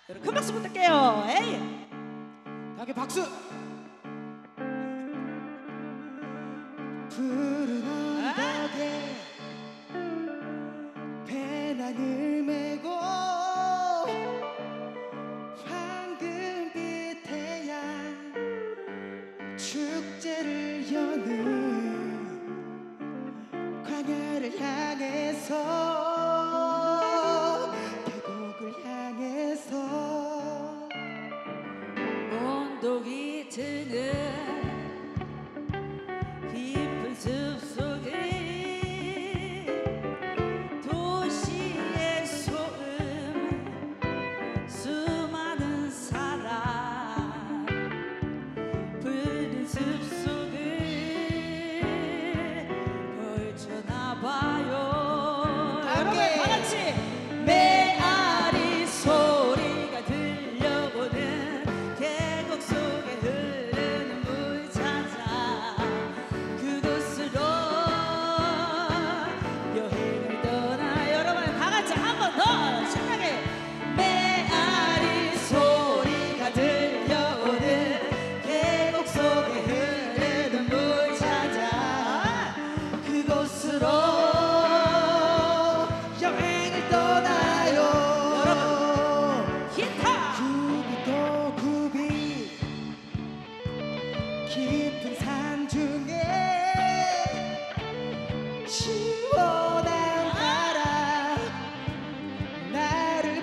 여러분 큰 박수 부탁해요. 에이. 다음에 박수. 푸른 언덕에 배낭을 메고 황금빛 태양 축제를 여는 광야를 향해서 계곡을 향해서 온독이 트는 깊은 숲속에 도시의 소음 수많은 사람 푸른 숲속을 걸쳐나봐요. 여러분 다같이 메아리 소리가 들려오는 계곡 속에 흐르는 물 찾아 그곳으로 여행을 떠나. 여러분 다같이 한 번 더 신나게 메아리 소리가 들려오는 계곡 속에 흐르는 물 찾아 그곳으로 여행을 떠나요. 여러분 기타 굽이도 굽이 깊은 산 중에 시원한 바람 나를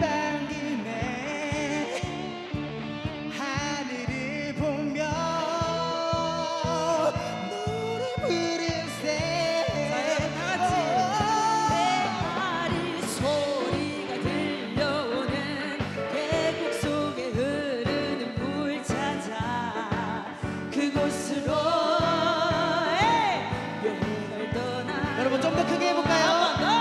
반기네. 하늘을 보며 노래 부르세. 메아리 소리가 들려오는 계곡 속에 흐르는 물 찾아 그곳으로 여행을 떠나. 여러분 좀 더 크게 해볼까요? 한 번 더.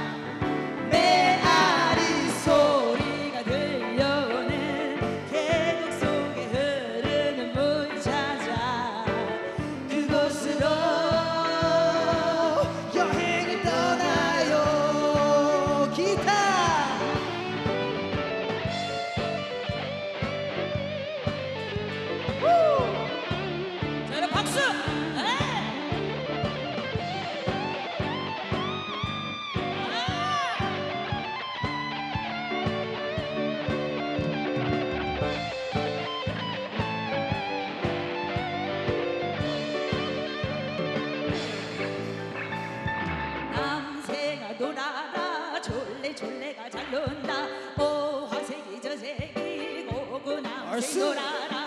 메아리 소리가 들려오는 계곡 속에 흐르는 물 찾아 그곳으로 여행을 떠나요. 기타. 자, 여러분 박수! 남새가 놀아라 졸래졸래가 잘 논다. 오화색이 저색이 고구남새 얼쑤. 놀아라.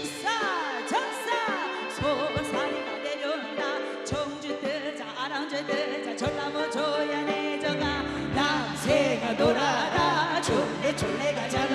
익사적사 소사리가 내려온다. 청주 뜨자 아랑주 뜨자 전라무 조야 내져가. 남새가 놀아라 졸래졸래가 잘